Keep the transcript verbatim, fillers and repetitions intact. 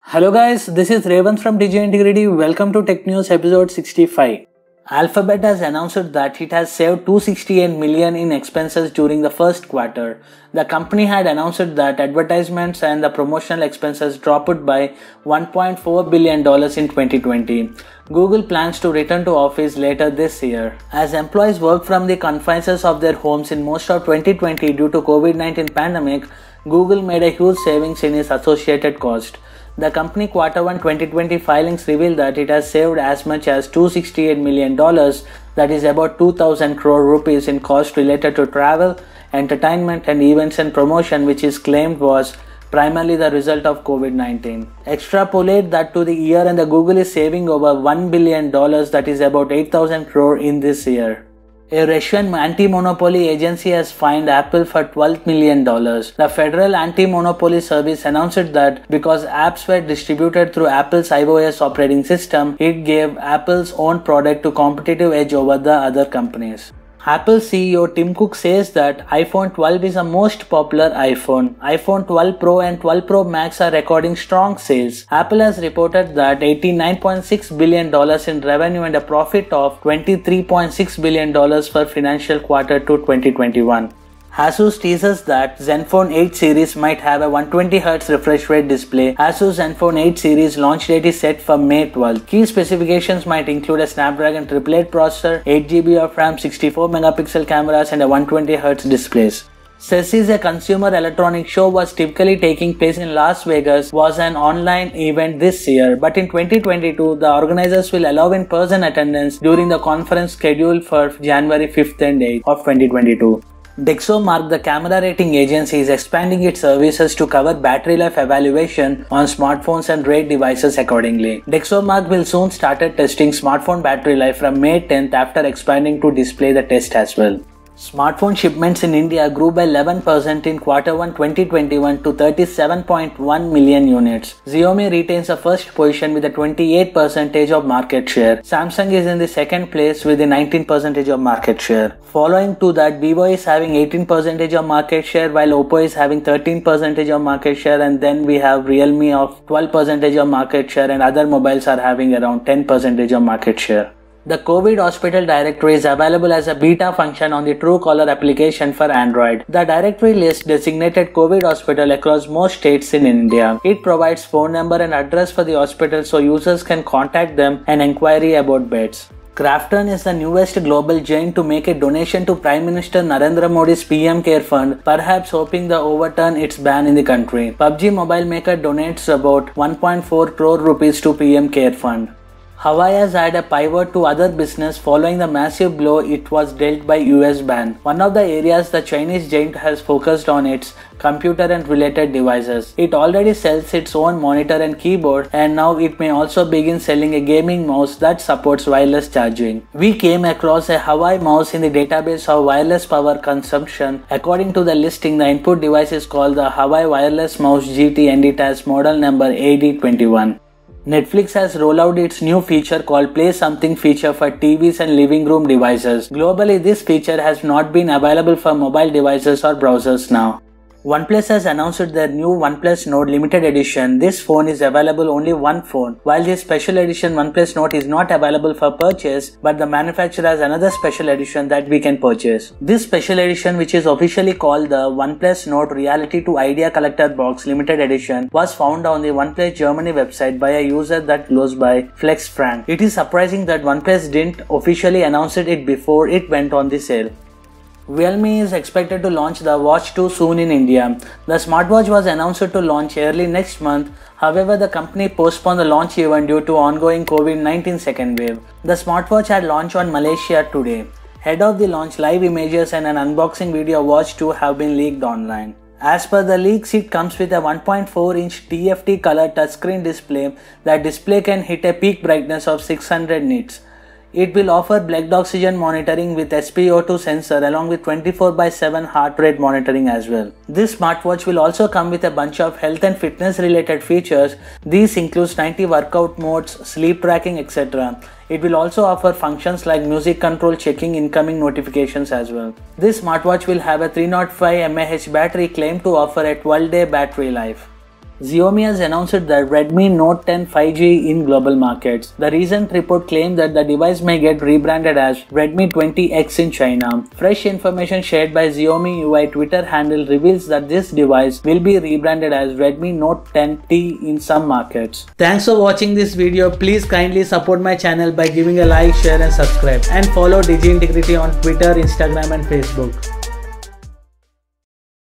Hello guys, this is Revant from D J Integrity. Welcome to Tech News episode sixty-five. Alphabet has announced that it has saved two hundred sixty-eight million dollars in expenses during the first quarter. The company had announced that advertisements and the promotional expenses dropped by one point four billion dollars in twenty twenty. Google plans to return to office later this year. As employees work from the confines of their homes in most of twenty twenty due to COVID nineteen pandemic, Google made a huge savings in its associated cost. The company quarter one twenty twenty filings reveal that it has saved as much as two hundred sixty-eight million dollars, that is about two thousand crore rupees in costs related to travel, entertainment and events and promotion, which is claimed was primarily the result of COVID nineteen. Extrapolate that to the year and the Google is saving over one billion dollars, that is about eight thousand crore in this year. A Russian anti-monopoly agency has fined Apple for twelve million dollars. The Federal Anti-Monopoly Service announced that because apps were distributed through Apple's iOS operating system, it gave Apple's own product a competitive edge over the other companies. Apple C E O Tim Cook says that iPhone twelve is the most popular iPhone. iPhone twelve Pro and twelve Pro Max are recording strong sales. Apple has reported that eighty-nine point six billion dollars in revenue and a profit of twenty-three point six billion dollars for financial quarter two twenty twenty-one. Asus teases that Zenfone eight series might have a one hundred twenty hertz refresh rate display. Asus Zenfone eight series launch date is set for May twelfth. Key specifications might include a Snapdragon eight eighty-eight processor, eight gigabytes of RAM, sixty-four megapixel cameras and a one hundred twenty hertz displays. C E S, a consumer electronics show was typically taking place in Las Vegas, was an online event this year, but in twenty twenty-two, the organizers will allow in-person attendance during the conference scheduled for January fifth and eighth of twenty twenty-two. DxOMark, the camera rating agency, is expanding its services to cover battery life evaluation on smartphones and rate devices accordingly. DxOMark will soon start testing smartphone battery life from May tenth after expanding to display the test as well. Smartphone shipments in India grew by eleven percent in quarter one twenty twenty-one to thirty-seven point one million units. Xiaomi retains the first position with a twenty-eight percent of market share. Samsung is in the second place with a nineteen percent of market share. Following to that, Vivo is having eighteen percent of market share, while Oppo is having thirteen percent of market share, and then we have Realme of twelve percent of market share, and other mobiles are having around ten percent of market share. The COVID Hospital Directory is available as a beta function on the Truecaller application for Android. The directory lists designated COVID hospital across most states in India. It provides phone number and address for the hospital so users can contact them and inquiry about beds. Krafton is the newest global giant to make a donation to Prime Minister Narendra Modi's P M Care Fund, perhaps hoping to overturn its ban in the country. P U B G Mobile Maker donates about one point four crore rupees to P M Care Fund. Huawei has had a pivot to other business following the massive blow it was dealt by U S ban. One of the areas the Chinese giant has focused on its computer and related devices. It already sells its own monitor and keyboard, and now it may also begin selling a gaming mouse that supports wireless charging. We came across a Huawei mouse in the database of wireless power consumption. According to the listing, the input device is called the Huawei Wireless Mouse G T and it has model number A D twenty-one. Netflix has rolled out its new feature called Play Something feature for T Vs and living room devices. Globally, this feature has not been available for mobile devices or browsers now. OnePlus has announced their new OnePlus Nord Limited Edition. This phone is available only one phone. While this special edition OnePlus Nord is not available for purchase, but the manufacturer has another special edition that we can purchase. This special edition, which is officially called the OnePlus Nord Reality to Idea Collector Box Limited Edition, was found on the OnePlus Germany website by a user that goes by FlexFrank. It is surprising that OnePlus didn't officially announce it before it went on the sale. Realme is expected to launch the Watch two soon in India. The smartwatch was announced to launch early next month. However, the company postponed the launch event due to ongoing COVID nineteen second wave. The smartwatch had launched on Malaysia today. Ahead of the launch, live images and an unboxing video of Watch two have been leaked online. As per the leaks, it comes with a one point four inch T F T color touchscreen display. That display can hit a peak brightness of six hundred nits. It will offer blood oxygen monitoring with S p O two sensor along with twenty-four by seven heart rate monitoring as well. This smartwatch will also come with a bunch of health and fitness related features. These include ninety workout modes, sleep tracking, et cetera. It will also offer functions like music control, checking incoming notifications as well. This smartwatch will have a three hundred five milliamp hour battery claimed to offer a twelve day battery life. Xiaomi has announced the Redmi Note ten five G in global markets. The recent report claimed that the device may get rebranded as Redmi twenty X in China. Fresh information shared by Xiaomi U I Twitter handle reveals that this device will be rebranded as Redmi Note ten T in some markets. Thanks for watching this video. Please kindly support my channel by giving a like, share and subscribe, and follow Digi Integrity on Twitter, Instagram and Facebook.